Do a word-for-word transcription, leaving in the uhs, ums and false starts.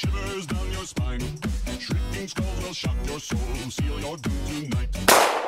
shivers down your spine. Shrieking skulls will shock your soul, seal your doom tonight.